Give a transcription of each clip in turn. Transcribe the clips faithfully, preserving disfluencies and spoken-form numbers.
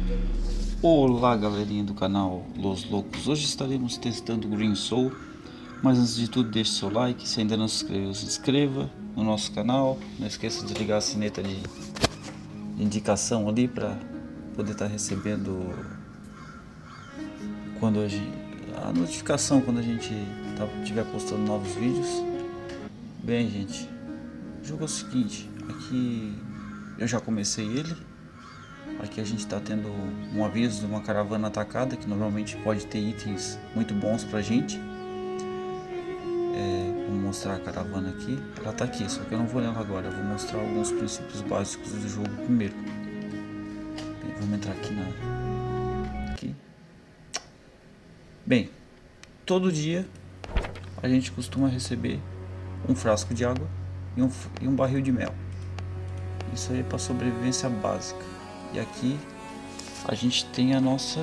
Olá galerinha do canal Los Loucos, hoje estaremos testando o Green Soul, mas antes de tudo deixe seu like, se ainda não se inscreveu, se inscreva no nosso canal, não esqueça de ligar a sineta de indicação ali para poder estar recebendo quando a, gente, a notificação quando a gente estiver tá, postando novos vídeos. Bem gente, o jogo é o seguinte, aqui eu já comecei ele. Aqui a gente está tendo um aviso de uma caravana atacada, que normalmente pode ter itens muito bons pra gente. É, vou mostrar a caravana aqui. Ela está aqui, só que eu não vou nela agora. Eu vou mostrar alguns princípios básicos do jogo primeiro. Bem, vamos entrar aqui na... Aqui. Bem, todo dia a gente costuma receber um frasco de água e um, e um barril de mel. Isso aí é para sobrevivência básica. E aqui a gente tem a nossa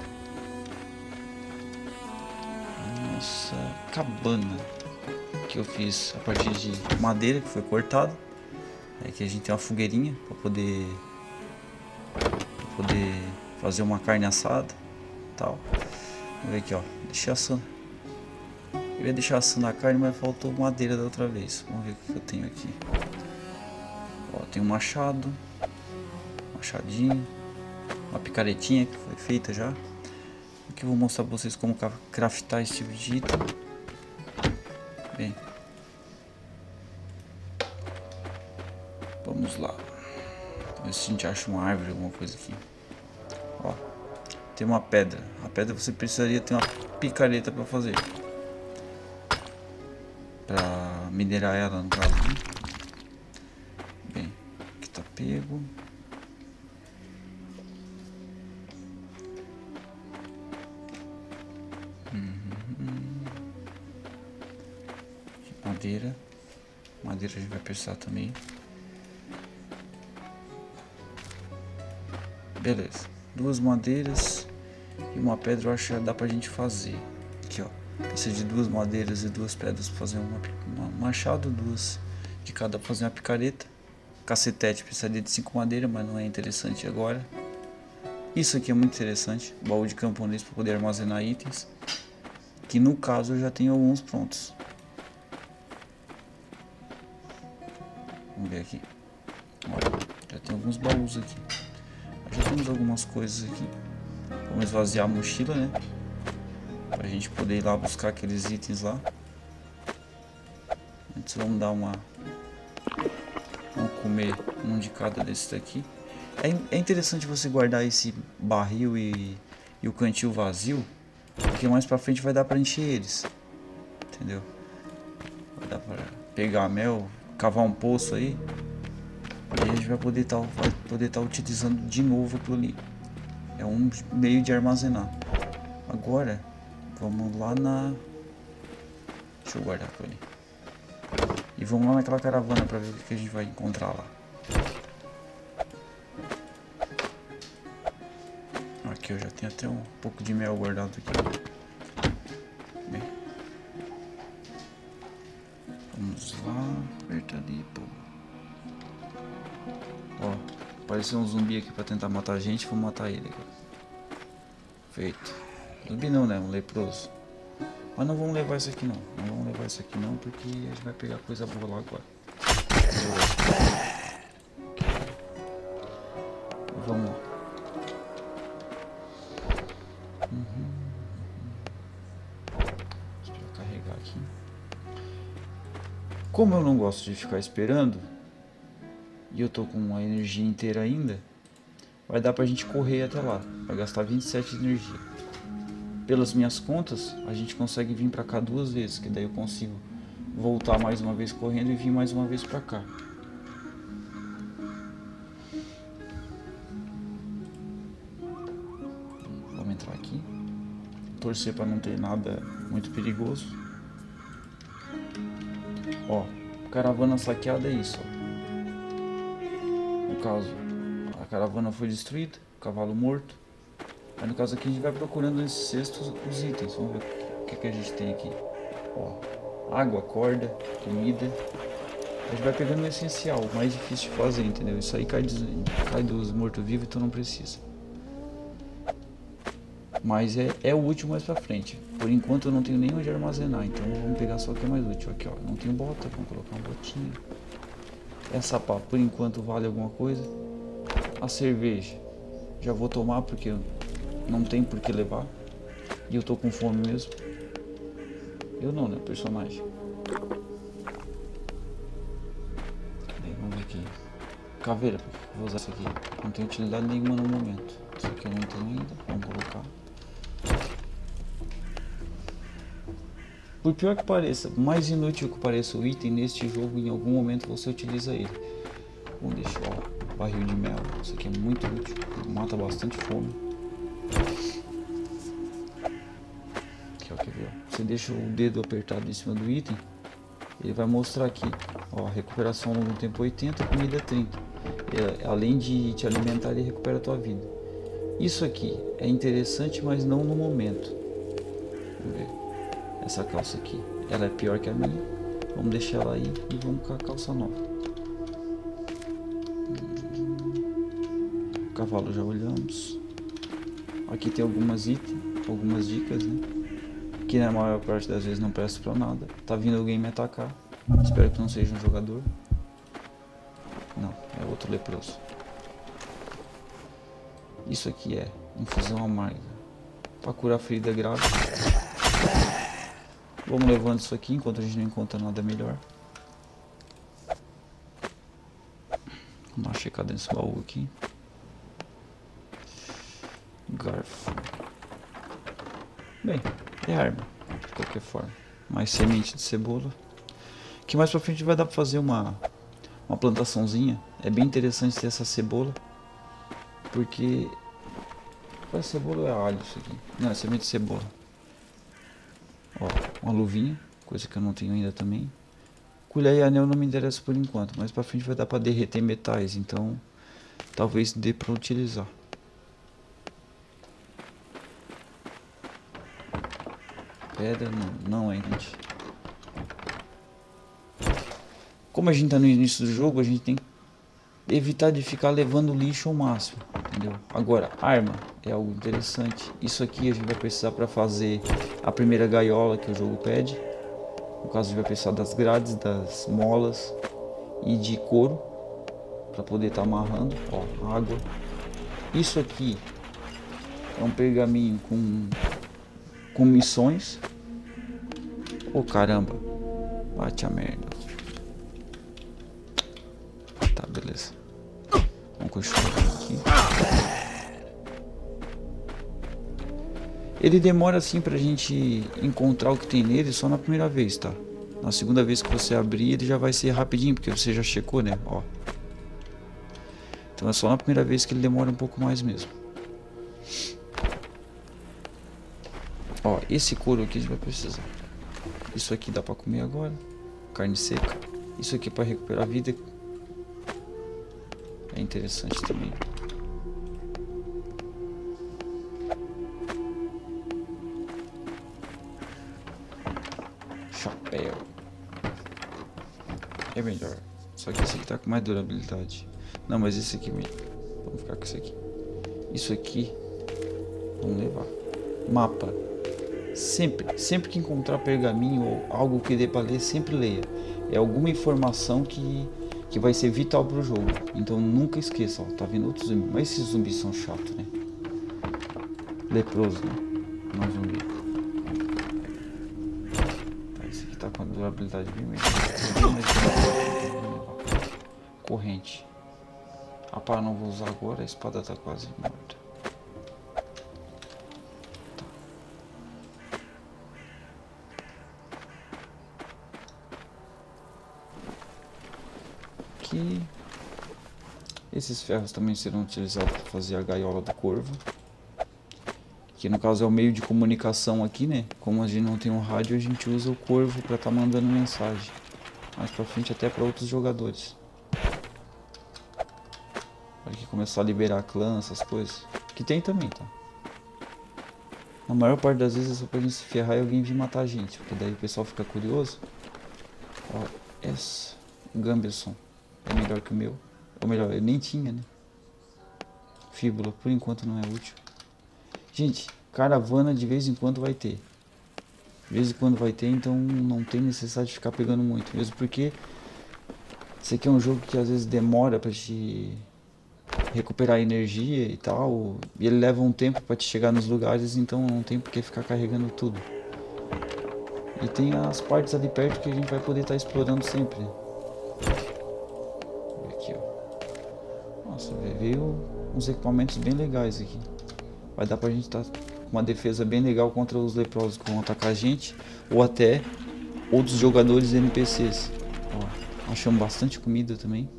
a nossa cabana, que eu fiz a partir de madeira que foi cortada. Aqui a gente tem uma fogueirinha para poder pra poder fazer uma carne assada, tal. Vamos ver aqui, ó. Deixei assando. Eu ia deixar assando a carne, mas faltou madeira da outra vez. Vamos ver o que eu tenho aqui. Ó, tem um machado. Machadinho, uma picaretinha que foi feita já. Aqui eu vou mostrar para vocês como craftar esse tipo de item. Bem, vamos lá. Ver se a gente acha uma árvore, alguma coisa aqui. Ó, tem uma pedra. A pedra você precisaria ter uma picareta para fazer, para minerar ela no caso. Bem, aqui tá pego. Madeira, madeira a gente vai precisar também. Beleza, duas madeiras e uma pedra eu acho que já dá pra gente fazer. Aqui ó, precisa de duas madeiras e duas pedras pra fazer uma, uma machado, duas de cada pra fazer uma picareta. Cacetete precisaria de cinco madeiras, mas não é interessante agora. Isso aqui é muito interessante, baú de camponês para poder armazenar itens, que no caso eu já tenho alguns prontos. Vamos ver aqui. Olha, já tem alguns baús aqui. Já temos algumas coisas aqui. Vamos esvaziar a mochila, né? Pra gente poder ir lá buscar aqueles itens lá. Antes vamos dar uma... Vamos comer um de cada desses daqui. É, é interessante você guardar esse barril e, e o cantil vazio, porque mais pra frente vai dar pra encher eles. Entendeu? Vai dar pra pegar mel, cavar um poço aí, e a gente vai poder estar vai poder estar utilizando de novo aquilo ali. É um meio de armazenar. Agora vamos lá na... Deixa eu guardar aquilo ali. E vamos lá naquela caravana para ver o que a gente vai encontrar lá. Aqui eu já tenho até um pouco de mel guardado aqui. Bem, vamos lá, aperta ali, pô. Ó, apareceu um zumbi aqui pra tentar matar a gente, vou matar ele agora. Feito. Zumbi não, né? Um leproso. Mas não vamos levar isso aqui não. Não vamos levar isso aqui não, porque a gente vai pegar coisa boa lá agora. Vamos lá. Uhum. Deixa eu carregar aqui. Como eu não gosto de ficar esperando, e eu tô com a energia inteira ainda, vai dar pra gente correr até lá. Vai gastar vinte e sete de energia. Pelas minhas contas, a gente consegue vir pra cá duas vezes, que daí eu consigo voltar mais uma vez correndo e vir mais uma vez pra cá. Vamos entrar aqui. Torcer pra não ter nada muito perigoso. Ó, caravana saqueada é isso, ó. No caso, a caravana foi destruída, o cavalo morto. Aí no caso aqui a gente vai procurando nesses cestos os itens. Vamos ver o que, que a gente tem aqui. Ó, água, corda, comida. A gente vai pegando o essencial, o mais difícil de fazer, entendeu? Isso aí cai dos, cai dos mortos-vivos, então não precisa. Mas é, é útil mais pra frente. Por enquanto eu não tenho nem onde armazenar, então vamos pegar só o que é mais útil. Aqui ó, não tenho bota, vamos colocar uma botinha. Essa pá, por enquanto vale alguma coisa. A cerveja, já vou tomar porque não tem por que levar. E eu tô com fome mesmo. Eu não, né, o personagem. Cadê? Vamos ver aqui. Caveira, por que eu vou usar isso aqui? Não tem utilidade nenhuma no momento. Isso aqui eu não tenho ainda, vamos colocar. Por pior que pareça, mais inútil que pareça o item neste jogo, em algum momento você utiliza ele. Vamos deixar, ó, barril de mel, isso aqui é muito útil, mata bastante fome. Aqui, ó, quer ver, ó. Você deixa o dedo apertado em cima do item, ele vai mostrar aqui, ó, recuperação ao longo do tempo oitenta, comida trinta. É, além de te alimentar, ele recupera a tua vida. Isso aqui é interessante, mas não no momento. Vamos ver. Essa calça aqui, ela é pior que a minha. Vamos deixar ela aí e vamos com a calça nova. O cavalo já olhamos. Aqui tem algumas itens, algumas dicas, né? Que na maior parte das vezes não presta pra nada. Tá vindo alguém me atacar. Espero que não seja um jogador. Não, é outro leproso. Isso aqui é infusão amarga para curar ferida grave. Vamos levando isso aqui enquanto a gente não encontra nada melhor. Vamos dar uma checada nesse baú aqui. Garfo. Bem, é arma, de qualquer forma. Mais semente de cebola. Que mais pra frente vai dar pra fazer uma, uma plantaçãozinha. É bem interessante ter essa cebola. Porque... Qual é cebola ou é alho isso aqui? Não, é semente de cebola. Ó, uma luvinha, coisa que eu não tenho ainda também. Colher e anel não me interessa por enquanto, mas pra frente vai dar pra derreter metais, então talvez dê pra utilizar. Pedra não, não é, gente. Como a gente tá no início do jogo, a gente tem que evitar de ficar levando lixo ao máximo, entendeu? Agora, arma é algo interessante. Isso aqui a gente vai precisar para fazer a primeira gaiola que o jogo pede. No caso, a gente vai precisar das grades, das molas e de couro para poder estar tá amarrando. Ó, água. Isso aqui é um pergaminho com, com missões. Ô, caramba, bate a merda. Tá, beleza. Vamos continuar aqui. Ele demora assim pra gente encontrar o que tem nele só na primeira vez, tá? Na segunda vez que você abrir, ele já vai ser rapidinho, porque você já checou, né? Ó. Então é só na primeira vez que ele demora um pouco mais mesmo. Ó, esse couro aqui a gente vai precisar. Isso aqui dá pra comer agora. Carne seca. Isso aqui pra recuperar a vida. É interessante também. Chapéu. É melhor. Só que esse aqui tá com mais durabilidade. Não, mas esse aqui mesmo. Vamos ficar com esse aqui. Isso aqui. Vamos levar. Mapa. Sempre, sempre que encontrar pergaminho ou algo que dê pra ler, sempre leia. É alguma informação que, que vai ser vital pro jogo. Então nunca esqueça, ó. Tá vendo outros zumbis? Mas esses zumbis são chatos, né? Leproso, né? Não zumbi. Tá, esse aqui tá com a durabilidade bem melhor. Corrente. A pá, não vou usar agora, a espada tá quase morta. Aqui. Esses ferros também serão utilizados para fazer a gaiola do corvo. Que no caso é o meio de comunicação aqui, né? Como a gente não tem um rádio, a gente usa o corvo para estar tá mandando mensagem. Mais pra frente até para outros jogadores. Para que começar a liberar clã, essas coisas. Que tem também, tá? Na maior parte das vezes é só pra gente se ferrar e alguém vir matar a gente. Porque daí o pessoal fica curioso. Ó, essa Gamberson é melhor que o meu. Ou melhor, eu nem tinha, né? Fíbula, por enquanto não é útil. Gente, caravana de vez em quando vai ter. De vez em quando vai ter, então não tem necessidade de ficar pegando muito. Mesmo porque esse aqui é um jogo que às vezes demora pra te recuperar energia e tal. E ele leva um tempo pra te chegar nos lugares, então não tem por que ficar carregando tudo. E tem as partes ali perto que a gente vai poder estar explorando sempre. Aqui, ó. Nossa, veio uns equipamentos bem legais aqui. Vai dar pra gente estar com uma defesa bem legal contra os leprosos que vão atacar a gente. Ou até outros jogadores N P Cs. Ó, achamos bastante comida também.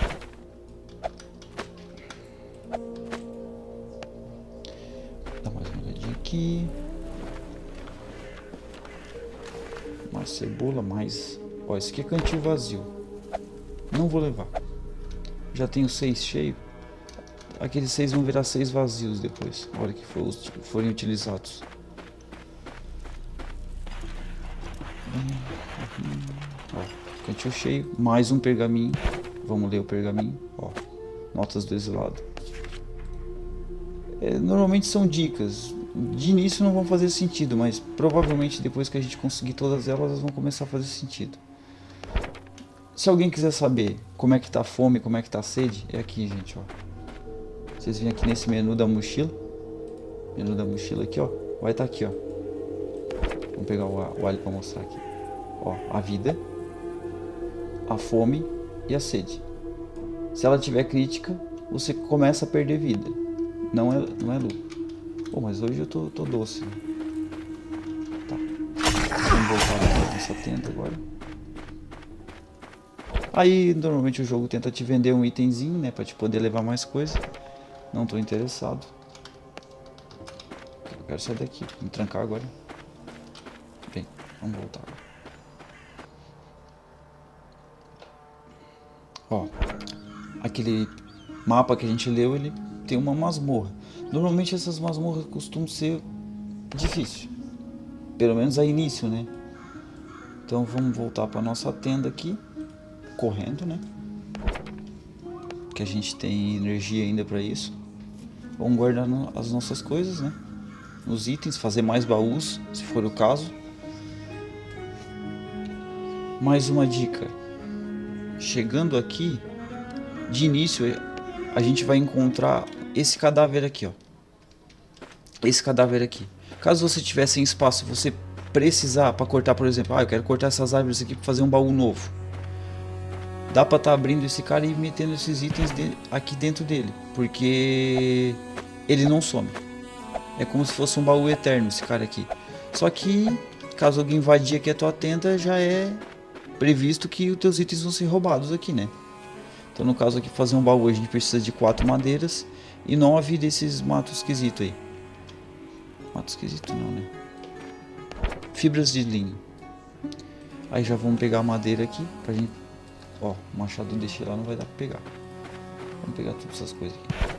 Dá mais uma olhadinha aqui. Mais cebola, mais... Ó, esse aqui é cantil vazio. Não vou levar. Já tenho seis cheios. Aqueles seis vão virar seis vazios depois, na hora que for, forem utilizados. Ó, cantil cheio, mais um pergaminho. Vamos ler o pergaminho. Ó, notas do exilado. É, normalmente são dicas. De início não vão fazer sentido, mas provavelmente depois que a gente conseguir todas elas, elas vão começar a fazer sentido. Se alguém quiser saber como é que tá a fome, como é que tá a sede, é aqui, gente, ó. Vocês vêm aqui nesse menu da mochila. Menu da mochila aqui, ó. Vai estar aqui, ó. Vamos pegar o, o alho para mostrar aqui. Ó, a vida, a fome e a sede. Se ela tiver crítica, você começa a perder vida. Não é, não é lucro. Pô, mas hoje eu tô, tô doce. Né? Tá. Vamos voltar para nossa tenda agora. Aí, normalmente o jogo tenta te vender um itemzinho, né? Pra te poder levar mais coisa. Não tô interessado. Eu quero sair daqui. Vamos trancar agora. Bem, vamos voltar agora. Ó. Aquele mapa que a gente leu, ele tem uma masmorra. Normalmente essas masmorras costumam ser difíceis. Pelo menos a início, né? Então vamos voltar para nossa tenda aqui. Correndo, né? Que a gente tem energia ainda para isso. Vamos guardar as nossas coisas, né? Os itens, fazer mais baús, se for o caso. Mais uma dica. Chegando aqui, de início, a gente vai encontrar esse cadáver aqui, ó. Esse cadáver aqui. Caso você tiver sem espaço, você precisar para cortar, por exemplo, ah, eu quero cortar essas árvores aqui para fazer um baú novo. Dá pra estar tá abrindo esse cara e metendo esses itens de, aqui dentro dele, porque ele não some. É como se fosse um baú eterno esse cara aqui. Só que caso alguém invadir aqui a tua tenda, já é previsto que os teus itens vão ser roubados aqui, né? Então no caso aqui fazer um baú a gente precisa de quatro madeiras e nove desses matos esquisitos aí. Mato esquisito não, né? Fibras de linho. Aí já vamos pegar a madeira aqui pra gente... Ó, o machado eu deixei lá, não vai dar pra pegar. Vamos pegar todas essas coisas aqui.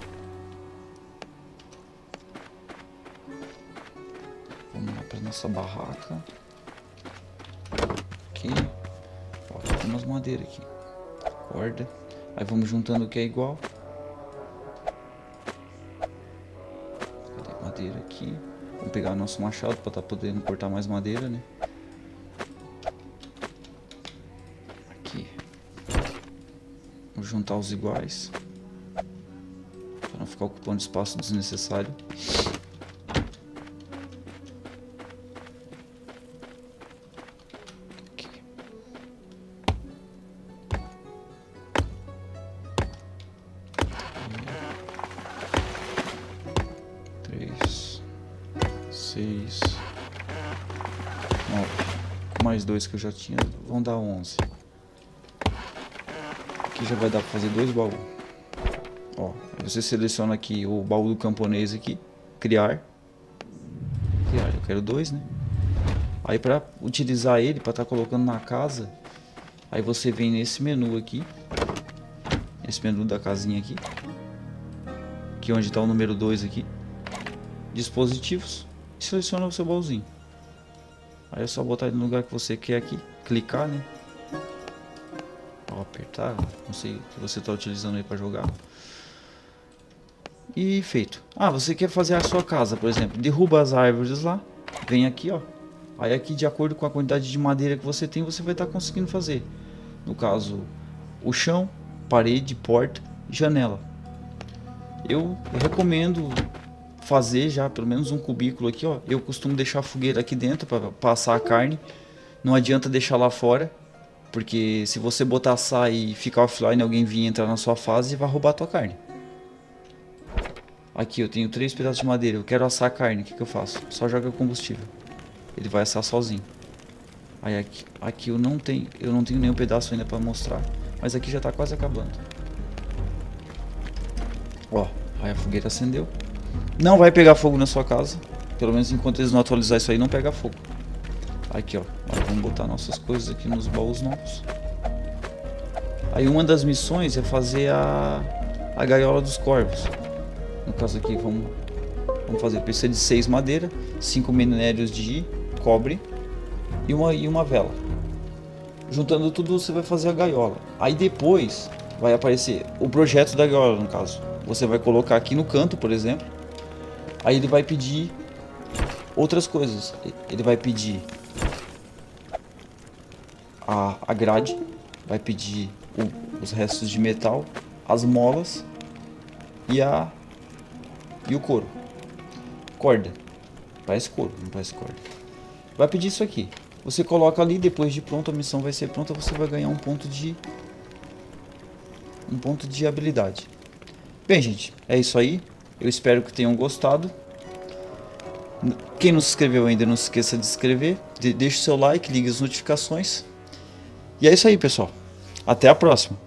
Vamos lá pra nossa barraca. Aqui. Ó, tem umas madeiras aqui. Corda. Aí vamos juntando o que é igual. Cadê madeira aqui? Vamos pegar o nosso machado pra estar tá podendo cortar mais madeira, né? Vou juntar os iguais para não ficar ocupando espaço desnecessário. Aqui. Três, seis, nove. Com mais dois que eu já tinha, vão dar onze. Aqui já vai dar para fazer dois baús. Ó, você seleciona aqui o baú do camponês aqui, criar. Criar, eu quero dois, né? Aí para utilizar ele, para estar tá colocando na casa, aí você vem nesse menu aqui, esse menu da casinha aqui, que é onde está o número dois aqui, dispositivos, e seleciona o seu baúzinho. Aí é só botar ele no lugar que você quer aqui, clicar, né? Ó, apertar, não sei o que você está utilizando aí para jogar. e feito. Ah, você quer fazer a sua casa, por exemplo, derruba as árvores lá, vem aqui, ó. Aí aqui, de acordo com a quantidade de madeira que você tem, você vai estar conseguindo fazer. No caso, o chão, parede, porta e janela. Eu recomendo fazer já pelo menos um cubículo aqui, ó. Eu costumo deixar a fogueira aqui dentro para passar a carne. Não adianta deixar lá fora, porque se você botar assar e ficar offline, alguém vir entrar na sua fase e vai roubar a tua carne. Aqui eu tenho três pedaços de madeira, eu quero assar a carne, o que, que eu faço? Só joga combustível. Ele vai assar sozinho. Aí aqui, aqui eu não tenho, eu não tenho nenhum pedaço ainda para mostrar, mas aqui já tá quase acabando. Ó, aí a fogueira acendeu. Não vai pegar fogo na sua casa, pelo menos enquanto eles não atualizar isso aí, não pega fogo. Aqui, ó, agora vamos botar nossas coisas aqui nos baús novos. Aí uma das missões é fazer a, a gaiola dos corvos. No caso aqui, vamos, vamos fazer, precisa de seis madeira, cinco minérios de cobre e uma, e uma vela. Juntando tudo, você vai fazer a gaiola. Aí depois vai aparecer o projeto da gaiola, no caso. Você vai colocar aqui no canto, por exemplo. Aí ele vai pedir outras coisas. Ele vai pedir a, a grade, vai pedir o, os restos de metal, as molas e a e o couro. Corda. Parece couro, não parece corda. Vai pedir isso aqui. Você coloca ali, depois de pronto a missão vai ser pronta, você vai ganhar um ponto de um ponto de habilidade. Bem, gente, é isso aí. Eu espero que tenham gostado. Quem não se inscreveu ainda, não se esqueça de se inscrever. De deixe o seu like, ligue as notificações. E é isso aí, pessoal. Até a próxima.